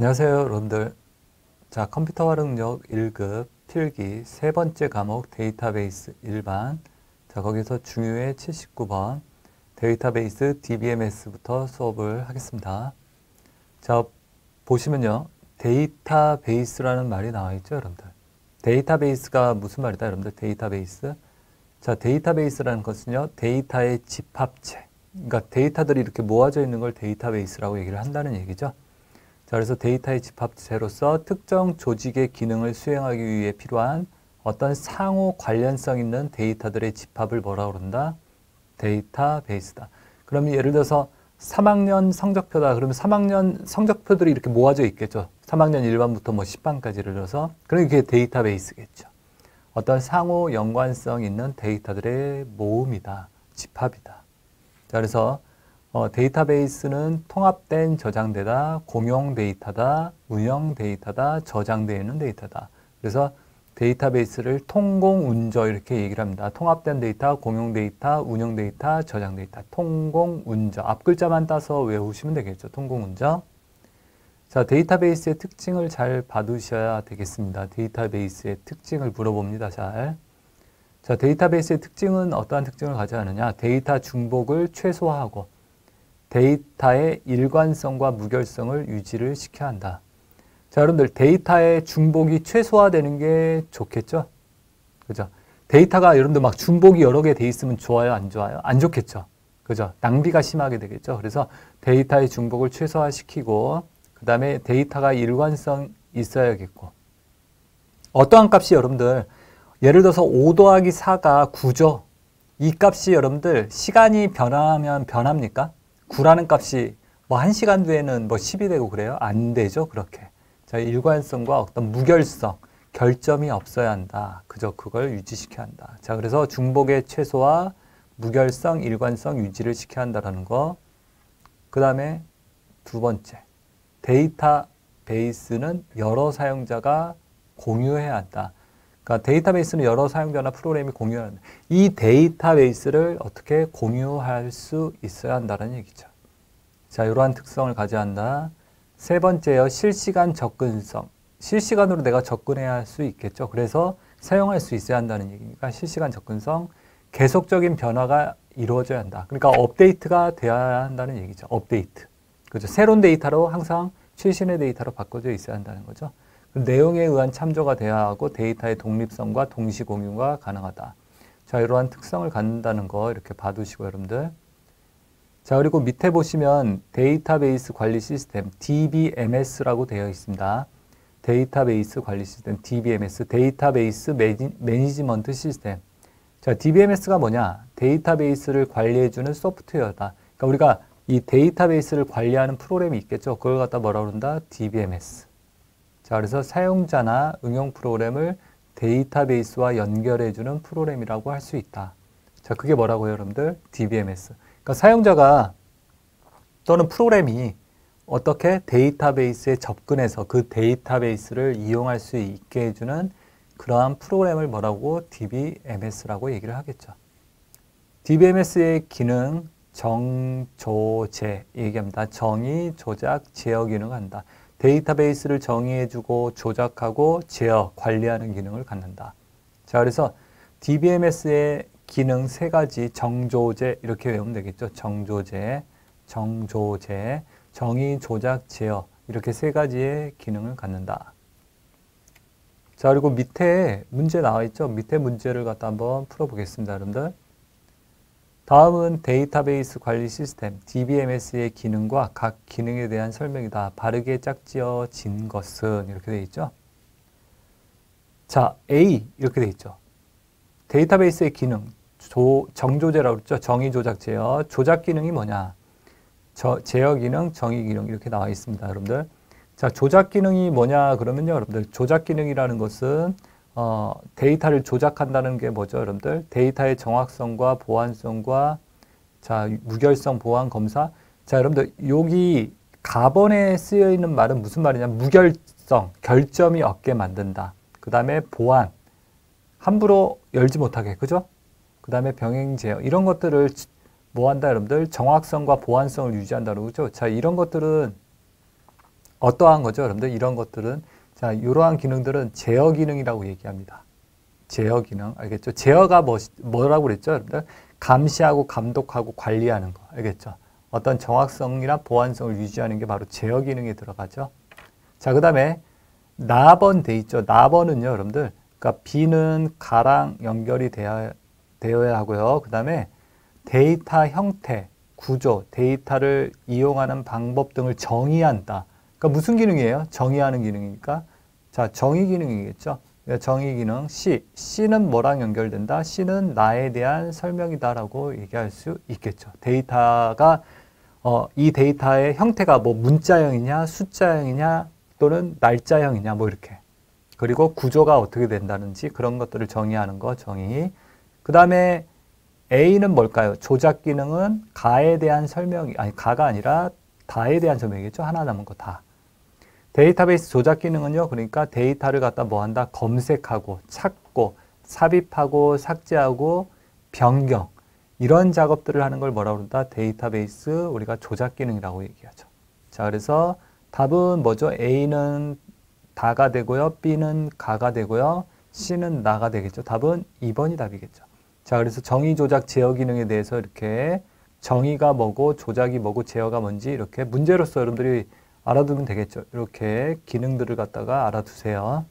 안녕하세요, 여러분들. 자, 컴퓨터 활용력 1급 필기 세 번째 과목 데이터베이스 일반. 자, 거기서 중요의 79번 데이터베이스 DBMS부터 수업을 하겠습니다. 자, 보시면요. 데이터베이스라는 말이 나와 있죠, 여러분들. 데이터베이스가 무슨 말이다, 여러분들? 데이터베이스. 자, 데이터베이스라는 것은요, 데이터의 집합체. 그러니까 데이터들이 이렇게 모아져 있는 걸 데이터베이스라고 얘기를 한다는 얘기죠. 자, 그래서 데이터의 집합체로서 특정 조직의 기능을 수행하기 위해 필요한 어떤 상호 관련성 있는 데이터들의 집합을 뭐라고 그런다? 데이터베이스다. 그러면 예를 들어서 3학년 성적표다. 그러면 3학년 성적표들이 이렇게 모아져 있겠죠. 3학년 1반부터 뭐 10반까지를 들어서. 그럼 이게 데이터베이스겠죠. 어떤 상호 연관성 있는 데이터들의 모음이다. 집합이다. 자, 그래서 데이터베이스는 통합된 저장되다, 공용 데이터다, 운영 데이터다, 저장되어 있는 데이터다. 그래서 데이터베이스를 통공운저 이렇게 얘기를 합니다. 통합된 데이터, 공용 데이터, 운영 데이터, 저장 데이터. 통공운저. 앞 글자만 따서 외우시면 되겠죠. 통공운저. 자, 데이터베이스의 특징을 잘 봐두셔야 되겠습니다. 데이터베이스의 특징을 물어봅니다. 잘. 자, 데이터베이스의 특징은 어떠한 특징을 가져가느냐? 데이터 중복을 최소화하고 데이터의 일관성과 무결성을 유지를 시켜야 한다. 자, 여러분들 데이터의 중복이 최소화되는 게 좋겠죠? 그죠? 데이터가 여러분들 막 중복이 여러 개 돼 있으면 좋아요? 안 좋아요? 안 좋겠죠? 그죠? 낭비가 심하게 되겠죠? 그래서 데이터의 중복을 최소화시키고 그 다음에 데이터가 일관성 있어야겠고 어떠한 값이 여러분들 예를 들어서 5 더하기 4가 9죠? 이 값이 여러분들 시간이 변하면 변합니까? 9라는 값이 뭐 1시간 뒤에는 뭐 10이 되고 그래요? 안 되죠, 그렇게. 자, 일관성과 어떤 무결성, 결점이 없어야 한다. 그저 그걸 유지시켜야 한다. 자, 그래서 중복의 최소화, 무결성, 일관성 유지를 시켜야 한다는 거. 그 다음에 두 번째, 데이터베이스는 여러 사용자가 공유해야 한다. 그러니까 데이터베이스는 여러 사용자나 프로그램이 공유해야 한다. 이 데이터베이스를 어떻게 공유할 수 있어야 한다는 얘기죠. 자, 이러한 특성을 가져야 한다. 세 번째요, 실시간 접근성. 실시간으로 내가 접근해야 할 수 있겠죠. 그래서 사용할 수 있어야 한다는 얘기니까 실시간 접근성, 계속적인 변화가 이루어져야 한다. 그러니까 업데이트가 되어야 한다는 얘기죠. 업데이트. 그죠? 새로운 데이터로 항상 최신의 데이터로 바꿔져 있어야 한다는 거죠. 내용에 의한 참조가 돼야 하고 데이터의 독립성과 동시 공유가 가능하다. 자, 이러한 특성을 갖는다는 거 이렇게 봐두시고 여러분들. 자, 그리고 밑에 보시면 데이터베이스 관리 시스템 DBMS라고 되어 있습니다. 데이터베이스 관리 시스템 DBMS, 데이터베이스 매니지먼트 시스템. 자, DBMS가 뭐냐? 데이터베이스를 관리해주는 소프트웨어다. 그러니까 우리가 이 데이터베이스를 관리하는 프로그램이 있겠죠. 그걸 갖다 뭐라고 그런다? DBMS. 자, 그래서 사용자나 응용 프로그램을 데이터베이스와 연결해주는 프로그램이라고 할 수 있다. 자, 그게 뭐라고요, 여러분들? DBMS. 그러니까 사용자가 또는 프로그램이 어떻게 데이터베이스에 접근해서 그 데이터베이스를 이용할 수 있게 해주는 그러한 프로그램을 뭐라고? DBMS라고 얘기를 하겠죠. DBMS의 기능, 정조제 얘기합니다. 정의, 조작, 제어 기능을 한다. 데이터베이스를 정의해주고 조작하고 제어, 관리하는 기능을 갖는다. 자, 그래서 DBMS의 기능 세 가지 정조제 이렇게 외우면 되겠죠. 정조제, 정의, 조작, 제어 이렇게 세 가지의 기능을 갖는다. 자, 그리고 밑에 문제 나와 있죠. 밑에 문제를 갖다 한번 풀어보겠습니다, 여러분들. 다음은 데이터베이스 관리 시스템 DBMS의 기능과 각 기능에 대한 설명이다. 바르게 짝지어진 것은 이렇게 되어 있죠. 자, A 이렇게 되어 있죠. 데이터베이스의 기능 정조제라고 그랬죠. 정의, 조작, 제어. 조작 기능이 뭐냐? 제어 기능, 정의 기능 이렇게 나와 있습니다, 여러분들. 자, 조작 기능이 뭐냐 그러면요, 여러분들. 조작 기능이라는 것은 데이터를 조작한다는 게 뭐죠, 여러분들? 데이터의 정확성과 보안성과 자, 무결성 보안 검사. 자, 여러분들 여기 가번에 쓰여 있는 말은 무슨 말이냐? 무결성, 결점이 없게 만든다. 그 다음에 보안, 함부로 열지 못하게, 그죠? 그 다음에 병행 제어 이런 것들을 뭐 한다, 여러분들? 정확성과 보안성을 유지한다는 거죠. 자, 이런 것들은 어떠한 거죠, 여러분들? 이런 것들은 자, 이러한 기능들은 제어 기능이라고 얘기합니다. 제어 기능, 알겠죠? 제어가 뭐라고 그랬죠, 여러분들? 감시하고 감독하고 관리하는 거, 알겠죠? 어떤 정확성이나 보안성을 유지하는 게 바로 제어 기능에 들어가죠. 자, 그 다음에 나번 돼 있죠. 나번은요, 여러분들. 그러니까 B는 가랑 연결이 되어야 하고요. 그 다음에 데이터 형태, 구조, 데이터를 이용하는 방법 등을 정의한다. 그러니까 무슨 기능이에요? 정의하는 기능이니까. 자, 정의 기능이겠죠. 그러니까 정의 기능 C. C는 뭐랑 연결된다? C는 나에 대한 설명이다라고 얘기할 수 있겠죠. 데이터가 이 데이터의 형태가 뭐 문자형이냐, 숫자형이냐, 또는 날짜형이냐, 뭐 이렇게. 그리고 구조가 어떻게 된다는지 그런 것들을 정의하는 거, 정의. 그 다음에 A는 뭘까요? 조작 기능은 가에 대한 설명이, 아니, 가가 아니라 다에 대한 설명이겠죠. 하나 남은 거 다. 데이터베이스 조작 기능은요, 그러니까 데이터를 갖다 뭐 한다? 검색하고, 찾고, 삽입하고, 삭제하고, 변경. 이런 작업들을 하는 걸 뭐라고 그런다? 데이터베이스 우리가 조작 기능이라고 얘기하죠. 자, 그래서 답은 뭐죠? A는 다가 되고요. B는 가가 되고요. C는 나가 되겠죠. 답은 2번이 답이겠죠. 자, 그래서 정의, 조작, 제어 기능에 대해서 이렇게 정의가 뭐고 조작이 뭐고 제어가 뭔지 이렇게 문제로서 여러분들이 알아두면 되겠죠. 이렇게 기능들을 갖다가 알아두세요.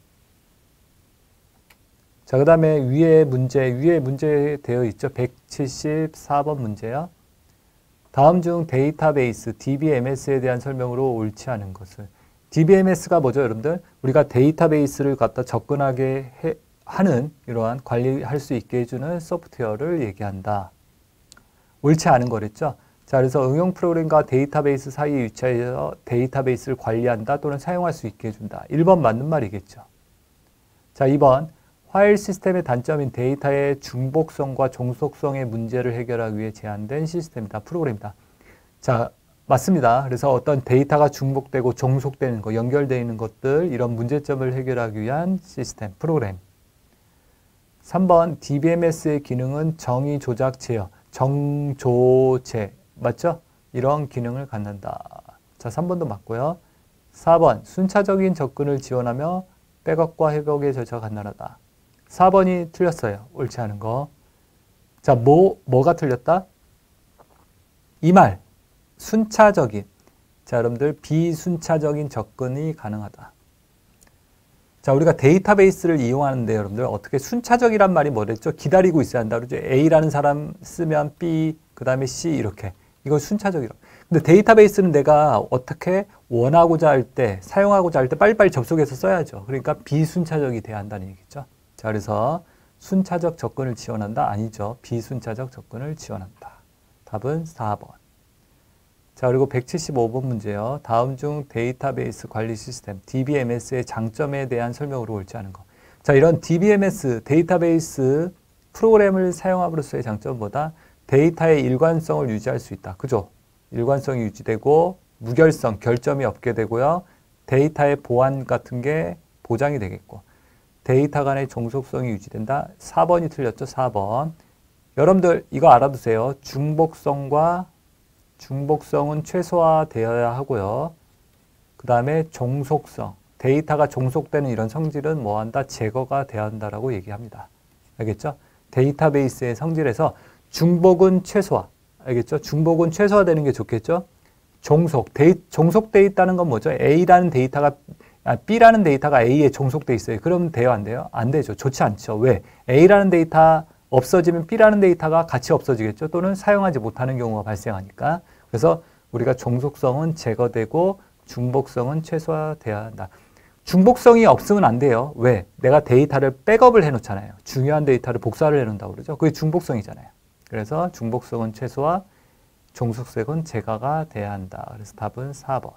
자, 그 다음에 위에 문제 되어 있죠. 174번 문제요. 다음 중 데이터베이스, DBMS에 대한 설명으로 옳지 않은 것을. DBMS가 뭐죠, 여러분들? 우리가 데이터베이스를 갖다 접근하게 하는 이러한 관리할 수 있게 해주는 소프트웨어를 얘기한다. 옳지 않은 거랬죠. 자, 그래서 응용 프로그램과 데이터베이스 사이에 위치해서 데이터베이스를 관리한다 또는 사용할 수 있게 해준다. 1번 맞는 말이겠죠. 자, 2번. 파일 시스템의 단점인 데이터의 중복성과 종속성의 문제를 해결하기 위해 제안된 시스템이다. 프로그램이다. 자, 맞습니다. 그래서 어떤 데이터가 중복되고 종속되는 거, 연결되어 있는 것들, 이런 문제점을 해결하기 위한 시스템, 프로그램. 3번, DBMS의 기능은 정의, 조작, 제어, 정조제, 맞죠? 이런 기능을 갖는다. 자, 3번도 맞고요. 4번, 순차적인 접근을 지원하며 백업과 회복의 절차가 간단하다. 4번이 틀렸어요. 옳지 않은 거. 자, 뭐가 틀렸다? 이 말, 순차적인. 자, 여러분들 비순차적인 접근이 가능하다. 자, 우리가 데이터베이스를 이용하는데 여러분들 어떻게 순차적이란 말이 뭐랬죠? 기다리고 있어야 한다. 그러죠? A라는 사람 쓰면 B, 그 다음에 C 이렇게. 이건 순차적이라고. 근데 데이터베이스는 내가 어떻게 원하고자 할 때, 사용하고자 할 때 빨리빨리 접속해서 써야죠. 그러니까 비순차적이 돼야 한다는 얘기죠. 자, 그래서 순차적 접근을 지원한다? 아니죠. 비순차적 접근을 지원한다. 답은 4번. 자, 그리고 175번 문제요. 다음 중 데이터베이스 관리 시스템, DBMS의 장점에 대한 설명으로 옳지 않은 거. 자, 이런 DBMS, 데이터베이스 프로그램을 사용함으로써의 장점보다 데이터의 일관성을 유지할 수 있다. 그죠? 일관성이 유지되고 무결성, 결점이 없게 되고요. 데이터의 보안 같은 게 보장이 되겠고. 데이터 간의 종속성이 유지된다. 4번이 틀렸죠. 4번. 여러분들 이거 알아두세요. 중복성은 최소화되어야 하고요. 그 다음에 종속성. 데이터가 종속되는 이런 성질은 뭐한다? 제거가 돼야 한다라고 얘기합니다. 알겠죠? 데이터베이스의 성질에서 중복은 최소화. 알겠죠? 중복은 최소화되는 게 좋겠죠? 종속돼 있다는 건 뭐죠? B라는 데이터가 A에 종속돼 있어요. 그럼 돼요, 안 돼요? 안 되죠. 좋지 않죠. 왜? A라는 데이터 없어지면 B라는 데이터가 같이 없어지겠죠. 또는 사용하지 못하는 경우가 발생하니까. 그래서 우리가 종속성은 제거되고 중복성은 최소화돼야 한다. 중복성이 없으면 안 돼요. 왜? 내가 데이터를 백업을 해놓잖아요. 중요한 데이터를 복사를 해놓는다고 그러죠. 그게 중복성이잖아요. 그래서 중복성은 최소화, 종속성은 제거가 돼야 한다. 그래서 답은 4번.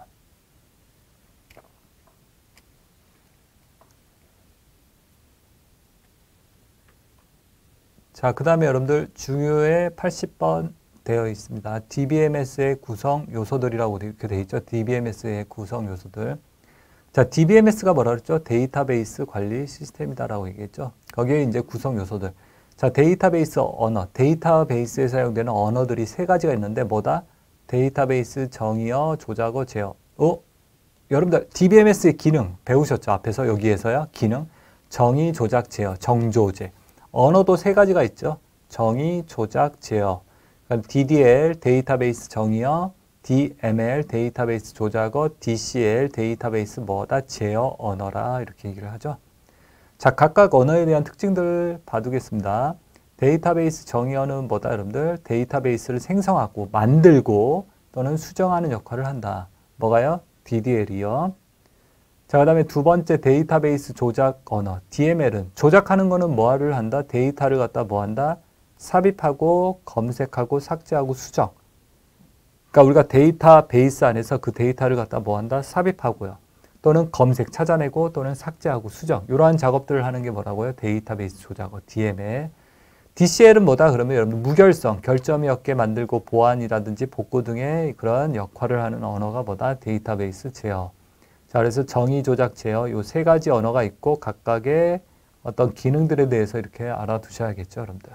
자, 그 다음에 여러분들 중요에 80번 되어 있습니다. DBMS의 구성 요소들이라고 이렇게 되어 있죠. DBMS의 구성 요소들. 자, DBMS가 뭐라 그랬죠? 데이터베이스 관리 시스템이다라고 얘기했죠. 거기에 이제 구성 요소들. 자, 데이터베이스 언어. 데이터베이스에 사용되는 언어들이 세 가지가 있는데 뭐다? 데이터베이스 정의어, 조작어, 제어. 여러분들 DBMS의 기능 배우셨죠? 앞에서 여기에서요. 기능, 정의, 조작, 제어, 정조제. 언어도 세 가지가 있죠. 정의, 조작, 제어. 그러니까 DDL 데이터베이스 정의어, DML 데이터베이스 조작어, DCL 데이터베이스 뭐다? 제어 언어라 이렇게 얘기를 하죠. 자, 각각 언어에 대한 특징들을 봐두겠습니다. 데이터베이스 정의어는 뭐다? 여러분들 데이터베이스를 생성하고 만들고 또는 수정하는 역할을 한다. 뭐가요? DDL이요. 자, 그 다음에 두 번째 데이터베이스 조작 언어 DML은 조작하는 거는 뭐를 한다? 데이터를 갖다 뭐 한다? 삽입하고 검색하고 삭제하고 수정. 그러니까 우리가 데이터베이스 안에서 그 데이터를 갖다 뭐 한다? 삽입하고요. 또는 검색 찾아내고 또는 삭제하고 수정. 이러한 작업들을 하는 게 뭐라고요? 데이터베이스 조작어 DML. DCL은 뭐다? 그러면 여러분 무결성, 결점이 없게 만들고 보안이라든지 복구 등의 그런 역할을 하는 언어가 뭐다? 데이터베이스 제어. 자, 그래서 정의, 조작, 제어 요 세 가지 언어가 있고 각각의 어떤 기능들에 대해서 이렇게 알아두셔야겠죠, 여러분들.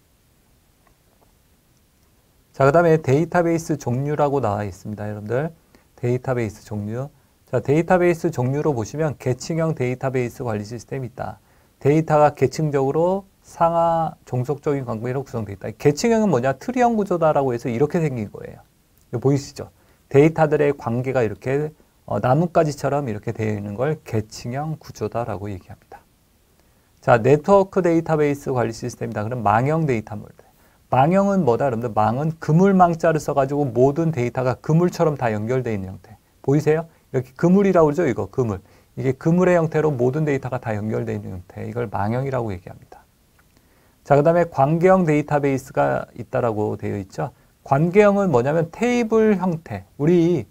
자, 그 다음에 데이터베이스 종류라고 나와 있습니다, 여러분들. 데이터베이스 종류. 자, 데이터베이스 종류로 보시면 계층형 데이터베이스 관리 시스템이 있다. 데이터가 계층적으로 상하 종속적인 관계로 구성되어 있다. 계층형은 뭐냐? 트리형 구조다라고 해서 이렇게 생긴 거예요. 이거 보이시죠? 데이터들의 관계가 이렇게 나뭇가지처럼 이렇게 되어 있는 걸 계층형 구조다라고 얘기합니다. 자, 네트워크 데이터베이스 관리 시스템이다. 그럼 망형 데이터물. 망형은 뭐다? 여러분들 망은 그물망자를 써가지고 모든 데이터가 그물처럼 다 연결되어 있는 형태. 보이세요? 이렇게 그물이라고 그러죠? 이거 그물. 이게 그물의 형태로 모든 데이터가 다 연결되어 있는 형태. 이걸 망형이라고 얘기합니다. 자, 그 다음에 관계형 데이터베이스가 있다라고 되어 있죠. 관계형은 뭐냐면 테이블 형태. 우리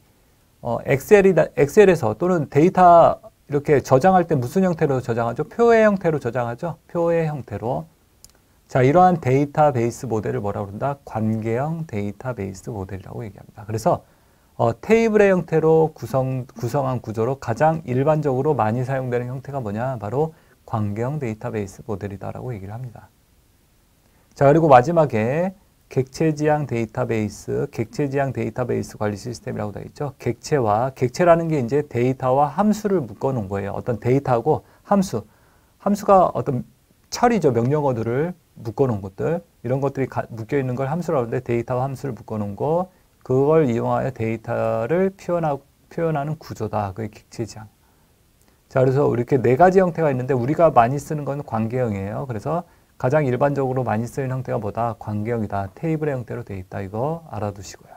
엑셀에서 또는 데이터 이렇게 저장할 때 무슨 형태로 저장하죠? 표의 형태로 저장하죠? 표의 형태로. 자, 이러한 데이터베이스 모델을 뭐라고 그런다? 관계형 데이터베이스 모델이라고 얘기합니다. 그래서 테이블의 형태로 구성한 구조로 가장 일반적으로 많이 사용되는 형태가 뭐냐? 바로 관계형 데이터베이스 모델이다라고 얘기를 합니다. 자, 그리고 마지막에 객체지향 데이터베이스 관리 시스템이라고 되어 있죠. 객체라는 게 이제 데이터와 함수를 묶어 놓은 거예요. 어떤 데이터하고 함수가 어떤 처리죠. 명령어들을 묶어 놓은 것들. 이런 것들이 묶여 있는 걸 함수라고 하는데 데이터와 함수를 묶어 놓은 거, 그걸 이용하여 데이터를 표현하는 구조다. 그게 객체지향. 자, 그래서 이렇게 네 가지 형태가 있는데 우리가 많이 쓰는 건 관계형이에요. 그래서 가장 일반적으로 많이 쓰는 형태가 뭐다? 관계형이다. 테이블의 형태로 되어 있다. 이거 알아두시고요.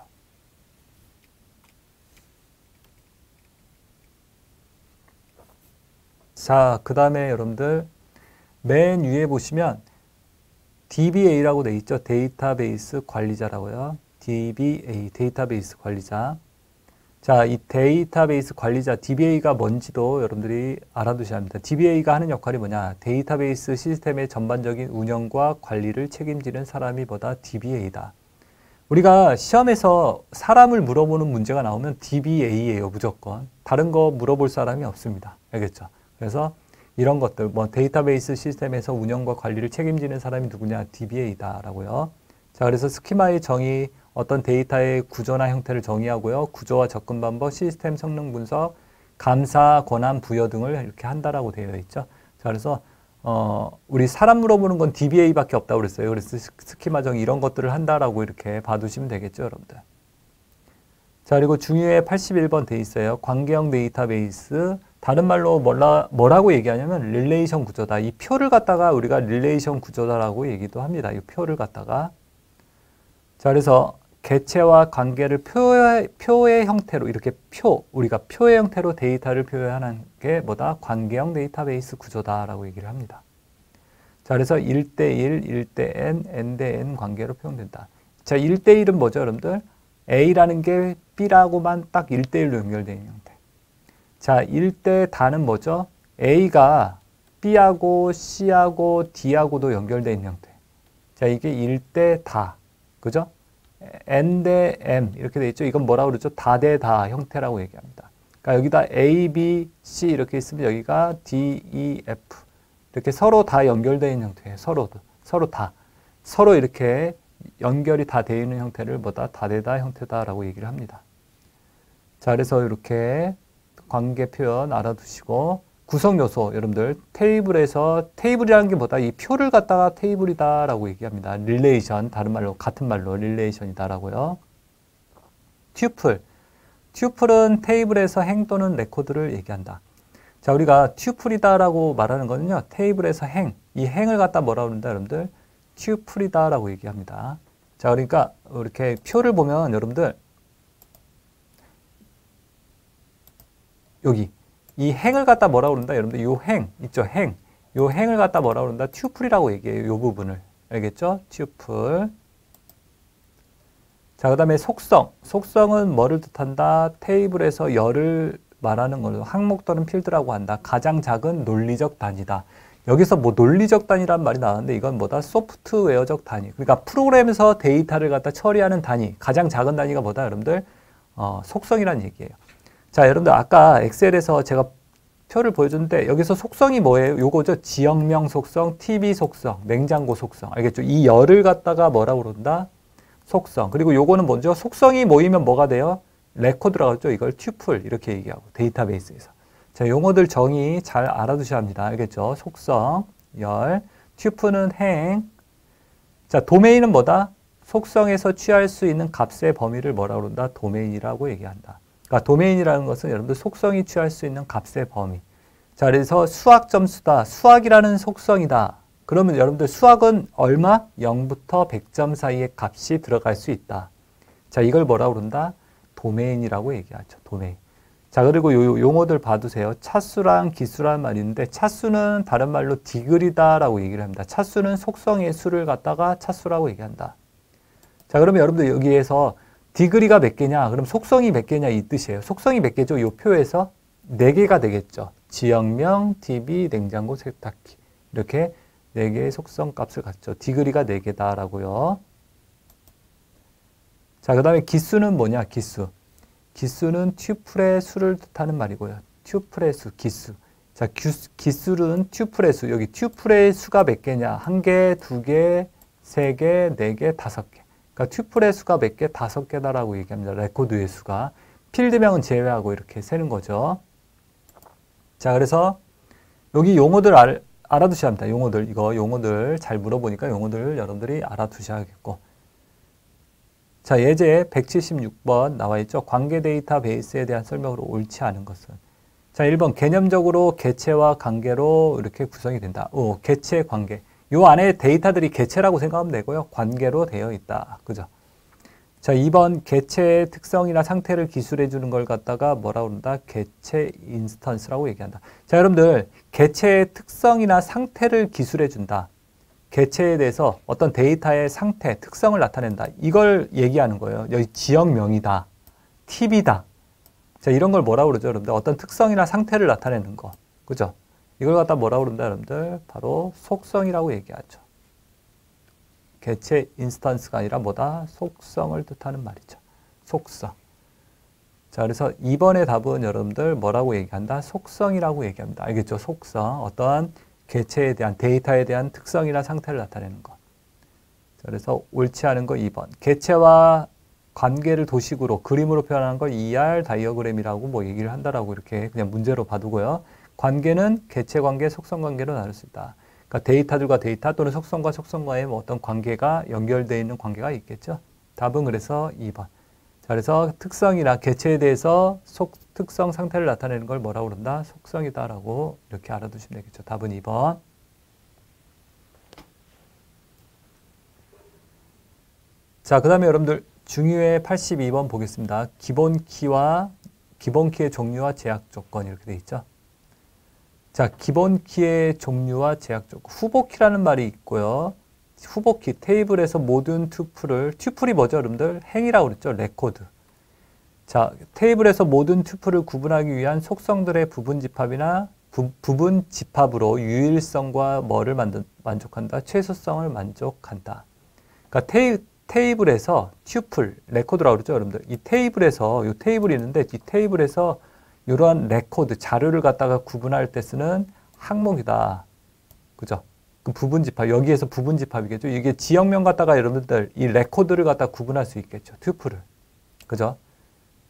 자, 그 다음에 여러분들 맨 위에 보시면 DBA라고 되어 있죠. 데이터베이스 관리자라고요. DBA, 데이터베이스 관리자. 자, 이 데이터베이스 관리자 DBA가 뭔지도 여러분들이 알아두셔야 합니다. DBA가 하는 역할이 뭐냐? 데이터베이스 시스템의 전반적인 운영과 관리를 책임지는 사람이 뭐다? DBA다. 우리가 시험에서 사람을 물어보는 문제가 나오면 DBA예요, 무조건. 다른 거 물어볼 사람이 없습니다. 알겠죠? 그래서 이런 것들, 뭐 데이터베이스 시스템에서 운영과 관리를 책임지는 사람이 누구냐? DBA다라고요. 자, 그래서 스키마의 정의, 어떤 데이터의 구조나 형태를 정의하고요. 구조와 접근 방법, 시스템 성능 분석, 감사, 권한 부여 등을 이렇게 한다라고 되어 있죠. 자, 그래서 우리 사람 물어보는 건 DBA밖에 없다고 그랬어요. 그래서 스키마 정의 이런 것들을 한다라고 이렇게 봐두시면 되겠죠, 여러분들. 자, 그리고 중요에 81번 돼 있어요. 관계형 데이터베이스. 다른 말로 뭐라고 얘기하냐면 릴레이션 구조다. 이 표를 갖다가 우리가 릴레이션 구조다라고 얘기도 합니다. 이 표를 갖다가. 자, 그래서 개체와 관계를 표의 형태로 이렇게 우리가 표의 형태로 데이터를 표현하는 게 뭐다? 관계형 데이터베이스 구조다라고 얘기를 합니다. 자, 그래서 1대1, 1대_n, n_n 관계로 표현된다. 자, 1대1은 뭐죠, 여러분들? A라는 게 B라고만 딱 1대1로 연결되어 있는 형태. 자, 1대_다는 뭐죠? A가 B하고 C하고 D하고도 연결되어 있는 형태. 자, 이게 1대_다. 그죠? n_m 이렇게 돼 있죠. 이건 뭐라고 그러죠? 다 형태라고 얘기합니다. 그러니까 여기다 A, B, C 이렇게 있으면 여기가 D, E, F 이렇게 서로 다 연결되어 있는 형태예요. 서로 이렇게 연결이 다 되어 있는 형태를 뭐다? 다대다 형태다라고 얘기를 합니다. 자, 그래서 이렇게 관계 표현 알아두시고 구성 요소 여러분들 테이블에서 테이블이라는 게 뭐다? 이 표를 갖다가 테이블이다라고 얘기합니다. 릴레이션 다른 말로 같은 말로 릴레이션이다라고요. 튜플은 테이블에서 행 또는 레코드를 얘기한다. 자, 우리가 튜플이다라고 말하는 거는요. 테이블에서 행, 이 행을 갖다 뭐라고 그런다 여러분들? 튜플이다라고 얘기합니다. 자, 그러니까 이렇게 표를 보면 여러분들 여기 이 행을 갖다 뭐라고 그런다 여러분들? 요 행 있죠? 행. 요 행을 갖다 뭐라고 그런다? 튜플이라고 얘기해요. 요 부분을. 알겠죠? 튜플. 자, 그 다음에 속성은 뭐를 뜻한다? 테이블에서 열을 말하는 걸로 항목 또는 필드라고 한다. 가장 작은 논리적 단위다. 여기서 뭐 논리적 단위란 말이 나왔는데 이건 뭐다? 소프트웨어적 단위. 그러니까 프로그램에서 데이터를 갖다 처리하는 단위. 가장 작은 단위가 뭐다? 여러분들? 속성이란 얘기예요. 자, 여러분들 아까 엑셀에서 제가 표를 보여줬는데 여기서 속성이 뭐예요? 요거죠. 지역명 속성, TV 속성, 냉장고 속성. 알겠죠? 이 열을 갖다가 뭐라고 그런다? 속성. 그리고 요거는 먼저 속성이 모이면 뭐가 돼요? 레코드라고 하죠. 이걸 튜플 이렇게 얘기하고 데이터베이스에서. 자, 용어들 정의 잘 알아두셔야 합니다. 알겠죠? 속성, 열, 튜플은 행. 자, 도메인은 뭐다? 속성에서 취할 수 있는 값의 범위를 뭐라고 그런다? 도메인이라고 얘기한다. 그러니까 도메인이라는 것은 여러분들 속성이 취할 수 있는 값의 범위. 자, 그래서 수학 점수다. 수학이라는 속성이다. 그러면 여러분들 수학은 얼마? 0부터 100점 사이의 값이 들어갈 수 있다. 자, 이걸 뭐라고 그런다? 도메인이라고 얘기하죠. 도메인. 자, 그리고 요 용어들 봐두세요. 차수랑 기수라는 말이 있는데 차수는 다른 말로 디그리다라고 얘기를 합니다. 차수는 속성의 수를 갖다가 차수라고 얘기한다. 자, 그러면 여러분들 여기에서 디그리가 몇 개냐? 그럼 속성이 몇 개냐? 이 뜻이에요. 속성이 몇 개죠? 이 표에서 4개가 되겠죠. 지역명, TV, 냉장고, 세탁기. 이렇게 4개의 속성 값을 갖죠. 디그리가 4개다라고요. 자, 그 다음에 기수는 뭐냐? 기수는 튜플의 수를 뜻하는 말이고요. 튜플의 수, 기수. 자, 기수는 튜플의 수. 여기 튜플의 수가 몇 개냐? 1개, 2개, 3개, 4개, 5개. 그러니까 튜플의 수가 몇 개? 5개다라고 얘기합니다. 레코드의 수가. 필드명은 제외하고 이렇게 세는 거죠. 자, 그래서 여기 용어들 알아두셔야 합니다. 용어들 잘 물어보니까 용어들 여러분들이 알아두셔야겠고. 자, 예제 176번 나와 있죠. 관계 데이터베이스에 대한 설명으로 옳지 않은 것은. 자, 1번 개념적으로 개체와 관계로 이렇게 구성이 된다. 개체, 관계. 요 안에 데이터들이 개체라고 생각하면 되고요. 관계로 되어 있다. 그죠? 자, 2번 개체의 특성이나 상태를 기술해 주는 걸 갖다가 뭐라고 그런다? 개체 인스턴스라고 얘기한다. 자, 여러분들 개체의 특성이나 상태를 기술해 준다. 개체에 대해서 어떤 데이터의 상태, 특성을 나타낸다. 이걸 얘기하는 거예요. 여기 지역명이다. TV다. 자, 이런 걸 뭐라고 그러죠, 여러분들? 어떤 특성이나 상태를 나타내는 거. 그죠? 이걸 갖다 뭐라고 그런다, 여러분들? 바로 속성이라고 얘기하죠. 개체 인스턴스가 아니라 뭐다? 속성을 뜻하는 말이죠. 속성. 자, 그래서 2번의 답은 여러분들 뭐라고 얘기한다? 속성이라고 얘기합니다. 알겠죠? 속성. 어떠한 개체에 대한, 데이터에 대한 특성이나 상태를 나타내는 것. 자, 그래서 옳지 않은 거 2번. 개체와 관계를 도식으로, 그림으로 표현하는 걸 ER 다이어그램이라고 뭐 얘기를 한다라고 이렇게 그냥 문제로 봐두고요. 관계는 개체 관계, 속성 관계로 나눌 수 있다. 그러니까 데이터들과 데이터 또는 속성과 속성과의 뭐 어떤 관계가 연결되어 있는 관계가 있겠죠. 답은 그래서 2번. 자, 그래서 특성이나 개체에 대해서 특성 상태를 나타내는 걸 뭐라고 그런다? 속성이다라고 이렇게 알아두시면 되겠죠. 답은 2번. 자, 그 다음에 여러분들 중요의 82번 보겠습니다. 기본키의 종류와 제약 조건 이렇게 돼 있죠. 자, 기본키의 종류와 제약 조건. 후보키라는 말이 있고요. 후보키, 테이블에서 모든 튜플이 뭐죠, 여러분들? 행이라고 그랬죠, 레코드. 자, 테이블에서 모든 튜플을 구분하기 위한 속성들의 부분 집합이나 부분 집합으로 유일성과 뭐를 만족한다? 최소성을 만족한다. 그러니까 테이블에서 튜플, 레코드라고 그러죠, 여러분들. 이 테이블이 있는데 이 테이블에서 이러한 레코드, 자료를 갖다가 구분할 때 쓰는 항목이다. 그죠? 그 부분 집합, 여기에서 부분 집합이겠죠. 이게 지역명 갖다가 여러분들 이 레코드를 갖다 구분할 수 있겠죠. 튜플을. 그죠?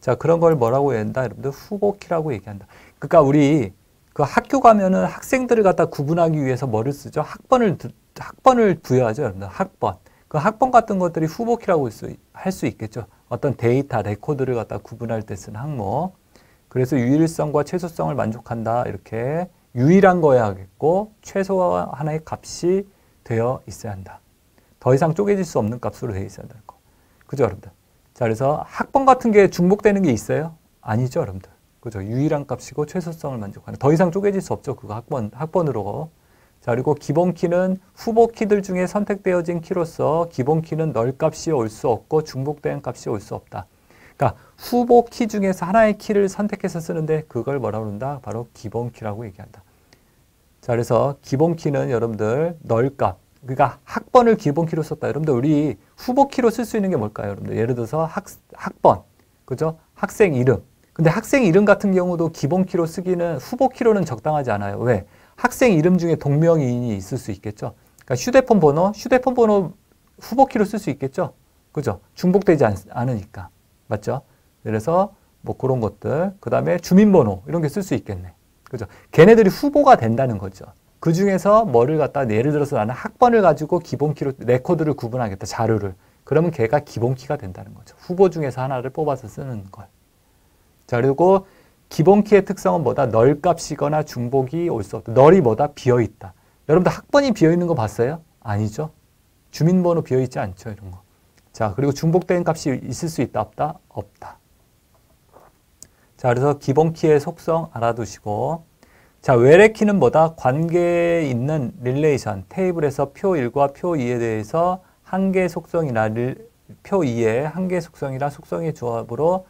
자, 그런 걸 뭐라고 얘기한다? 여러분들 후보키라고 얘기한다. 그러니까 우리 그 학교 가면은 학생들을 갖다 구분하기 위해서 뭐를 쓰죠? 학번을 부여하죠, 여러분들. 학번. 그 학번 같은 것들이 후보키라고 할 수 있겠죠. 어떤 데이터, 레코드를 갖다 구분할 때 쓰는 항목. 그래서 유일성과 최소성을 만족한다. 이렇게 유일한 거여야 하겠고 최소 하나의 값이 되어 있어야 한다. 더 이상 쪼개질 수 없는 값으로 되어 있어야 한다는 거. 그죠, 여러분들? 자, 그래서 학번 같은 게 중복되는 게 있어요? 아니죠, 여러분들. 그죠? 유일한 값이고 최소성을 만족하는. 더 이상 쪼개질 수 없죠. 그거 학번으로. 자, 그리고 기본 키는 후보 키들 중에 선택되어진 키로서 기본 키는 널 값이 올 수 없고 중복된 값이 올 수 없다. 그러니까 후보 키 중에서 하나의 키를 선택해서 쓰는데 그걸 뭐라고 그런다? 바로 기본 키라고 얘기한다. 자, 그래서 기본 키는 여러분들 널 값. 그러니까 학번을 기본 키로 썼다. 여러분들 우리 후보 키로 쓸 수 있는 게 뭘까요? 여러분들 예를 들어서 학번. 그죠? 학생 이름. 근데 학생 이름 같은 경우도 기본 키로 쓰기는 후보 키로는 적당하지 않아요. 왜? 학생 이름 중에 동명이인이 있을 수 있겠죠. 그러니까 휴대폰 번호 후보 키로 쓸 수 있겠죠. 그죠? 중복되지 않으니까. 맞죠? 그래서 뭐 그런 것들. 그 다음에 주민번호 이런 게 쓸 수 있겠네. 그죠? 걔네들이 후보가 된다는 거죠. 그 중에서 뭐를 갖다 예를 들어서 나는 학번을 가지고 기본 키로 레코드를 구분하겠다. 자료를. 그러면 걔가 기본 키가 된다는 거죠. 후보 중에서 하나를 뽑아서 쓰는 걸. 자, 그리고 기본 키의 특성은 뭐다? 널 값이거나 중복이 올 수 없다. 널이 뭐다? 비어있다. 여러분들 학번이 비어있는 거 봤어요? 아니죠. 주민번호 비어있지 않죠. 이런 거. 자, 그리고 중복된 값이 있을 수 있다? 없다? 없다. 자, 그래서 기본 키의 속성 알아두시고, 자, 외래 키는 뭐다? 관계에 있는 릴레이션, 테이블에서 표 1과 표 2에 대해서 한 개의 속성이나 표 2의 한 개의 속성이나 속성의 조합으로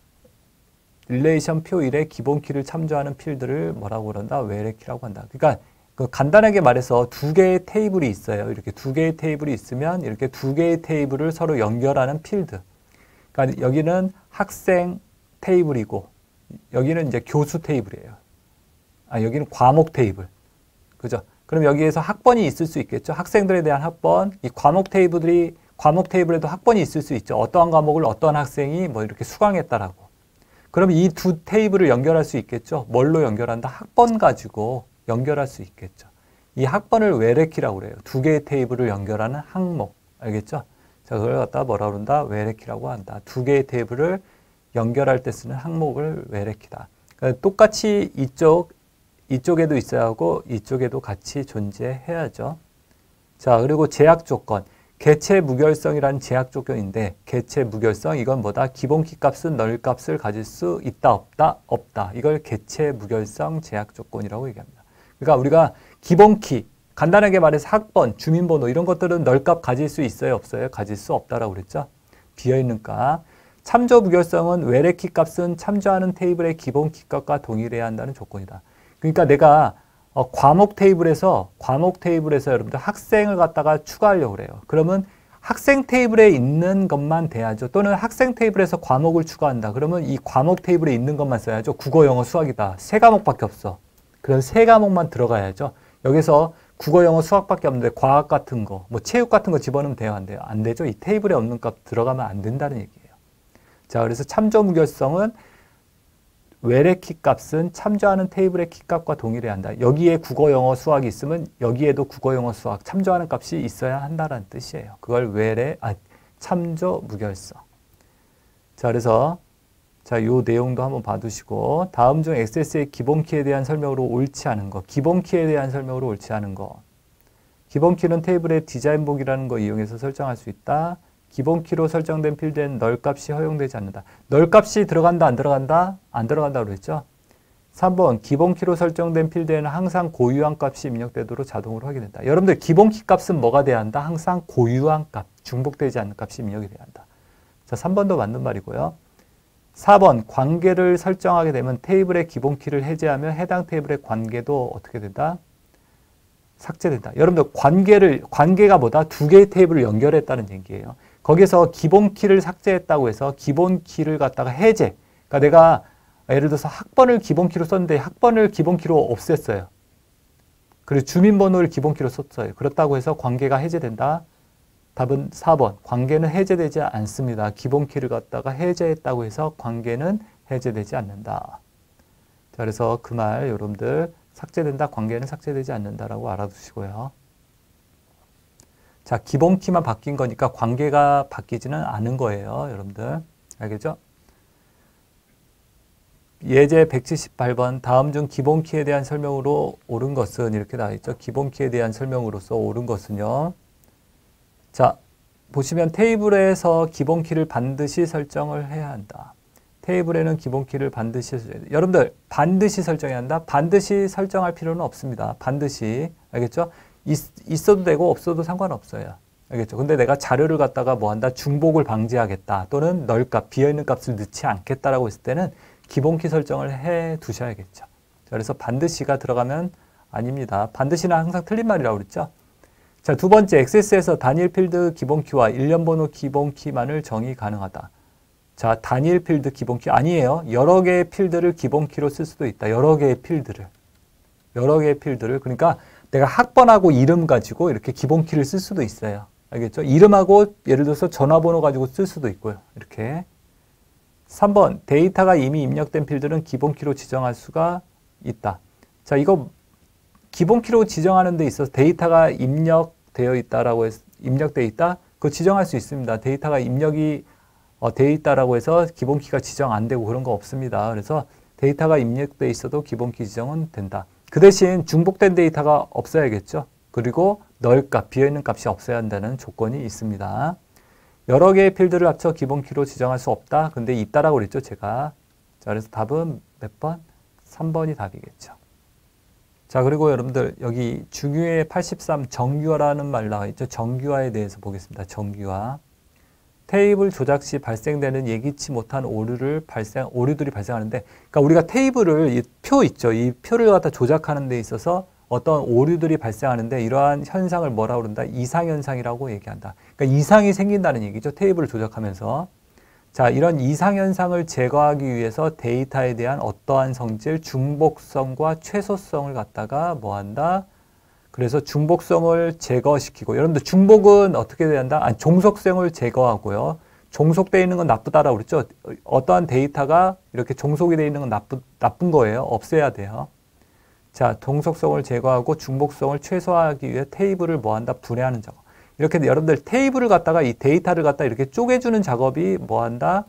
릴레이션 표 1의 기본 키를 참조하는 필드를 뭐라고 그런다? 외래 키라고 한다. 그러니까 그 간단하게 말해서 두 개의 테이블이 있어요. 이렇게 두 개의 테이블이 있으면 이렇게 두 개의 테이블을 서로 연결하는 필드. 그러니까 여기는 학생 테이블이고 여기는 이제 교수 테이블이에요. 여기는 과목 테이블. 그죠? 그럼 여기에서 학번이 있을 수 있겠죠? 학생들에 대한 학번. 이 과목 테이블에도 학번이 있을 수 있죠. 어떠한 과목을 어떠한 학생이 뭐 이렇게 수강했다라고. 그럼 이 두 테이블을 연결할 수 있겠죠? 뭘로 연결한다? 학번 가지고 연결할 수 있겠죠. 이 학번을 외래키라고 그래요. 두 개의 테이블을 연결하는 항목. 알겠죠? 자, 그걸 갖다가 뭐라고 그런다? 외래키라고 한다. 두 개의 테이블을 연결할 때 쓰는 항목을 외래키다. 그러니까 똑같이 이쪽에도 있어야 하고 이쪽에도 같이 존재해야죠. 자, 그리고 제약 조건. 개체 무결성이라는 제약 조건인데 개체 무결성 이건 뭐다? 기본 키 값은 널 값을 가질 수 있다 없다? 없다. 이걸 개체 무결성 제약 조건이라고 얘기합니다. 그러니까 우리가 기본 키 간단하게 말해서 학번, 주민번호 이런 것들은 널 값 가질 수 있어요 없어요? 가질 수 없다라고 그랬죠. 비어있는 값. 참조 무결성은 외래 키 값은 참조하는 테이블의 기본 키 값과 동일해야 한다는 조건이다. 그러니까 내가 과목 테이블에서 여러분들 학생을 갖다가 추가하려고 그래요. 그러면 학생 테이블에 있는 것만 돼야죠. 또는 학생 테이블에서 과목을 추가한다. 그러면 이 과목 테이블에 있는 것만 써야죠. 국어, 영어, 수학이다. 세 과목밖에 없어. 그럼 세 과목만 들어가야죠. 여기서 국어, 영어, 수학밖에 없는데 과학 같은 거, 뭐 체육 같은 거 집어넣으면 돼요? 안 돼요? 안 되죠. 이 테이블에 없는 값 들어가면 안 된다는 얘기예요. 자, 그래서 참조 무결성은 외래 키 값은 참조하는 테이블의 키 값과 동일해야 한다. 여기에 국어, 영어, 수학이 있으면 여기에도 국어, 영어, 수학 참조하는 값이 있어야 한다는 뜻이에요. 그걸 참조 무결성. 자, 그래서 자, 요 내용도 한번 봐두시고 다음 중 XS의 기본 키에 대한 설명으로 옳지 않은 거. 기본 키에 대한 설명으로 옳지 않은 거. 기본 키는 테이블의 디자인복이라는 거 이용해서 설정할 수 있다. 기본 키로 설정된 필드엔 널 값이 허용되지 않는다. 널 값이 들어간다, 안 들어간다? 안 들어간다고 그랬죠? 3번, 기본 키로 설정된 필드에는 항상 고유한 값이 입력되도록 자동으로 확인된다. 여러분들 기본 키 값은 뭐가 돼야 한다? 항상 고유한 값, 중복되지 않는 값이 입력이 돼야 한다. 자, 3번도 맞는 말이고요. 4번, 관계를 설정하게 되면 테이블의 기본 키를 해제하면 해당 테이블의 관계도 어떻게 된다? 삭제된다. 여러분들 관계가 뭐다? 두 개의 테이블을 연결했다는 얘기예요. 거기서 기본 키를 삭제했다고 해서 기본 키를 갖다가 해제. 그러니까 내가 예를 들어서 학번을 기본 키로 썼는데 학번을 기본 키로 없앴어요. 그리고 주민번호를 기본 키로 썼어요. 그렇다고 해서 관계가 해제된다? 답은 4번. 관계는 해제되지 않습니다. 기본 키를 갖다가 해제했다고 해서 관계는 해제되지 않는다. 자, 그래서 그 말 여러분들 삭제된다, 관계는 삭제되지 않는다라고 알아두시고요. 자, 기본 키만 바뀐 거니까 관계가 바뀌지는 않은 거예요. 여러분들. 알겠죠? 예제 178번 다음 중 기본 키에 대한 설명으로 옳은 것은 이렇게 나와 있죠. 기본 키에 대한 설명으로서 옳은 것은요. 자, 보시면 테이블에서 기본 키를 반드시 설정을 해야 한다. 테이블에는 기본 키를 반드시 여러분들 반드시 설정해야 한다. 반드시 설정할 필요는 없습니다. 반드시. 알겠죠? 있어도 되고 없어도 상관없어요. 알겠죠? 근데 내가 자료를 갖다가 뭐 한다? 중복을 방지하겠다. 또는 널값, 비어있는 값을 넣지 않겠다라고 했을 때는 기본 키 설정을 해 두셔야겠죠. 그래서 반드시가 들어가면 아닙니다. 반드시는 항상 틀린 말이라고 그랬죠. 자, 두 번째, XS에서 단일 필드 기본 키와 일련 번호 기본 키만을 정의 가능하다. 자, 단일 필드 기본 키 아니에요. 여러 개의 필드를 기본 키로 쓸 수도 있다. 여러 개의 필드를. 그러니까 내가 학번하고 이름 가지고 이렇게 기본 키를 쓸 수도 있어요. 알겠죠? 이름하고 예를 들어서 전화번호 가지고 쓸 수도 있고요. 이렇게. 3번, 데이터가 이미 입력된 필드는 기본 키로 지정할 수가 있다. 자, 이거 기본 키로 지정하는 데 있어서 데이터가 입력되어 있다? 그거 지정할 수 있습니다. 데이터가 입력이 되어 있다라고 해서 기본 키가 지정 안 되고 그런 거 없습니다. 그래서 데이터가 입력돼 있어도 기본 키 지정은 된다. 그 대신 중복된 데이터가 없어야겠죠. 그리고 널값, 비어있는 값이 없어야 한다는 조건이 있습니다. 여러 개의 필드를 합쳐 기본 키로 지정할 수 없다. 근데 있다라고 그랬죠, 제가. 자, 그래서 답은 몇 번? 3번이 답이겠죠. 자, 그리고 여러분들 여기 중유의 83 정규화라는 말 나와 있죠. 정규화에 대해서 보겠습니다. 정규화. 테이블 조작 시 발생되는 예기치 못한 오류들이 발생하는데, 그러니까 우리가 테이블을 이 표 있죠. 이 표를 갖다 조작하는 데 있어서 어떤 오류들이 발생하는데 이러한 현상을 뭐라고 그런다? 이상현상이라고 얘기한다. 그러니까 이상이 생긴다는 얘기죠. 테이블을 조작하면서. 자, 이런 이상현상을 제거하기 위해서 데이터에 대한 어떠한 성질, 중복성과 최소성을 갖다가 뭐 한다? 그래서 중복성을 제거시키고, 여러분들 중복은 어떻게 돼야 한다? 아니, 종속성을 제거하고요. 종속되어 있는 건 나쁘다라고 그랬죠. 어떠한 데이터가 이렇게 종속이 되어 있는 건 나쁜 거예요. 없애야 돼요. 자, 동속성을 제거하고 중복성을 최소화하기 위해 테이블을 뭐 한다? 분해하는 작업. 이렇게 여러분들 테이블을 갖다가 이 데이터를 갖다 이렇게 쪼개주는 작업이 뭐 한다?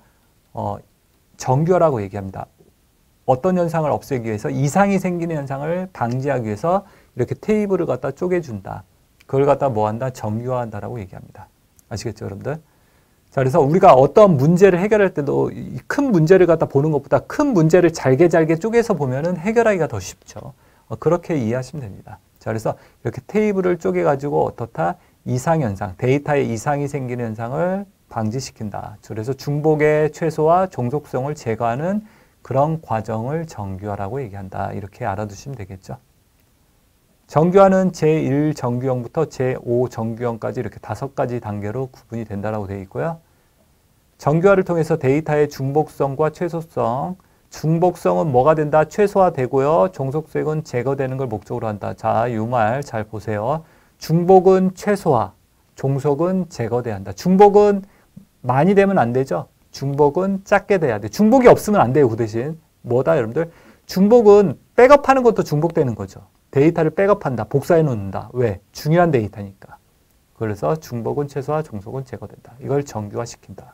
정규화라고 얘기합니다. 어떤 현상을 없애기 위해서 이상이 생기는 현상을 방지하기 위해서 이렇게 테이블을 갖다 쪼개준다. 그걸 갖다 뭐 한다? 정규화한다라고 얘기합니다. 아시겠죠, 여러분들? 자, 그래서 우리가 어떤 문제를 해결할 때도 이 큰 문제를 갖다 보는 것보다 큰 문제를 잘게 쪼개서 보면은 해결하기가 더 쉽죠. 그렇게 이해하시면 됩니다. 자, 그래서 이렇게 테이블을 쪼개가지고 어떻다? 이상현상, 데이터에 이상이 생기는 현상을 방지시킨다. 그래서 중복의 최소화, 종속성을 제거하는 그런 과정을 정규화라고 얘기한다. 이렇게 알아두시면 되겠죠. 정규화는 제1 정규형부터 제5 정규형까지 이렇게 5가지 단계로 구분이 된다라고 되어 있고요. 정규화를 통해서 데이터의 중복성과 최소성, 중복성은 뭐가 된다? 최소화되고요. 종속성은 제거되는 걸 목적으로 한다. 자, 이 말 잘 보세요. 중복은 최소화, 종속은 제거돼야 한다. 중복은 많이 되면 안 되죠. 중복은 작게 돼야 돼. 중복이 없으면 안 돼요. 그 대신 뭐다 여러분들? 중복은 백업하는 것도 중복되는 거죠. 데이터를 백업한다. 복사해 놓는다. 왜? 중요한 데이터니까. 그래서 중복은 최소화, 종속은 제거된다. 이걸 정규화시킨다.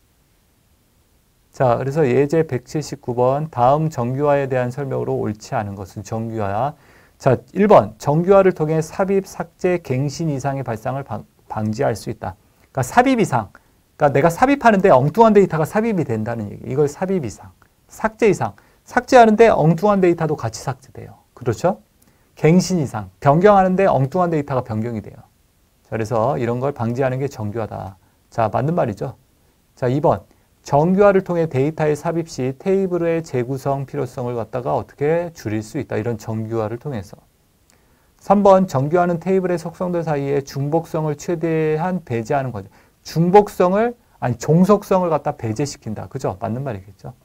자, 그래서 예제 179번 다음 정규화에 대한 설명으로 옳지 않은 것은 정규화야. 자, 1번 정규화를 통해 삽입, 삭제, 갱신 이상의 발생을 방지할 수 있다. 그러니까 삽입 이상. 그러니까 내가 삽입하는데 엉뚱한 데이터가 삽입이 된다는 얘기. 이걸 삽입 이상. 삭제 이상. 삭제하는데 엉뚱한 데이터도 같이 삭제돼요. 그렇죠? 갱신 이상. 변경하는데 엉뚱한 데이터가 변경이 돼요. 자, 그래서 이런 걸 방지하는 게 정규화다. 자, 맞는 말이죠. 자, 2번. 정규화를 통해 데이터의 삽입 시 테이블의 재구성 필요성을 갖다가 어떻게 줄일 수 있다. 이런 정규화를 통해서. 3번. 정규화는 테이블의 속성들 사이에 중복성을 최대한 배제하는 거죠. 종속성을 갖다 배제시킨다. 그죠? 맞는 말이겠죠.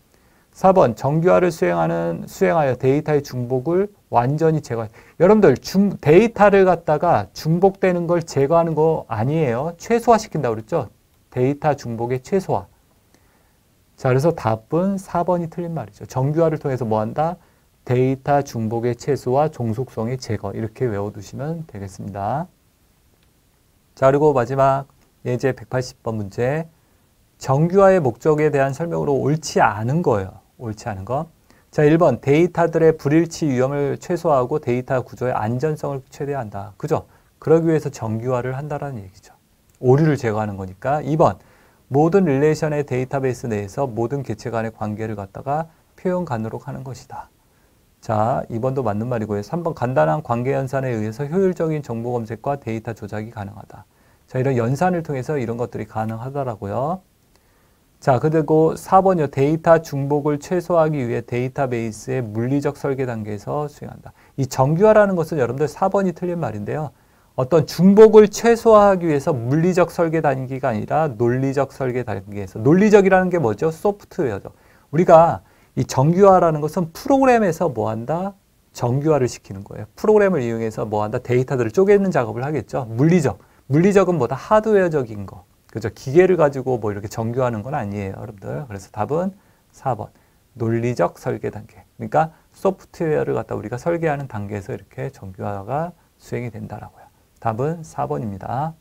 4번 정규화를 수행하여 데이터의 중복을 완전히 제거해. 여러분들 데이터를 갖다가 중복되는 걸 제거하는 거 아니에요. 최소화시킨다고 그랬죠. 데이터 중복의 최소화. 자, 그래서 답은 4번이 틀린 말이죠. 정규화를 통해서 뭐 한다? 데이터 중복의 최소화, 종속성의 제거. 이렇게 외워두시면 되겠습니다. 자, 그리고 마지막 예제 180번 문제. 정규화의 목적에 대한 설명으로 옳지 않은 거예요. 옳지 않은 거. 자, 1번 데이터들의 불일치 위험을 최소화하고 데이터 구조의 안전성을 최대화한다. 그죠? 그러기 위해서 정규화를 한다라는 얘기죠. 오류를 제거하는 거니까. 2번 모든 릴레이션의 데이터베이스 내에서 모든 개체 간의 관계를 갖다가 표현 가능하도록 하는 것이다. 자, 2번도 맞는 말이고요. 3번 간단한 관계 연산에 의해서 효율적인 정보 검색과 데이터 조작이 가능하다. 자, 이런 연산을 통해서 이런 것들이 가능하더라고요. 자, 그리고 4번이요. 데이터 중복을 최소화하기 위해 데이터베이스의 물리적 설계 단계에서 수행한다. 이 정규화라는 것은 여러분들 4번이 틀린 말인데요. 어떤 중복을 최소화하기 위해서 물리적 설계 단계가 아니라 논리적 설계 단계에서. 논리적이라는 게 뭐죠? 소프트웨어죠. 우리가 이 정규화라는 것은 프로그램에서 뭐 한다? 정규화를 시키는 거예요. 프로그램을 이용해서 뭐 한다? 데이터들을 쪼개는 작업을 하겠죠. 물리적. 물리적은 뭐다? 하드웨어적인 거. 그죠? 기계를 가지고 뭐 이렇게 정규화하는 건 아니에요, 여러분들. 그래서 답은 4번. 논리적 설계 단계. 그러니까 소프트웨어를 갖다 우리가 설계하는 단계에서 이렇게 정규화가 수행이 된다라고요. 답은 4번입니다.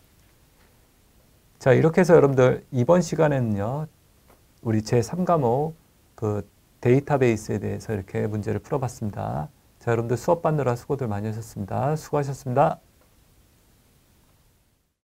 자, 이렇게 해서 여러분들 이번 시간에는요, 우리 제3과목 그 데이터베이스에 대해서 이렇게 문제를 풀어봤습니다. 자, 여러분들 수업 받느라 수고들 많이 하셨습니다. 수고하셨습니다.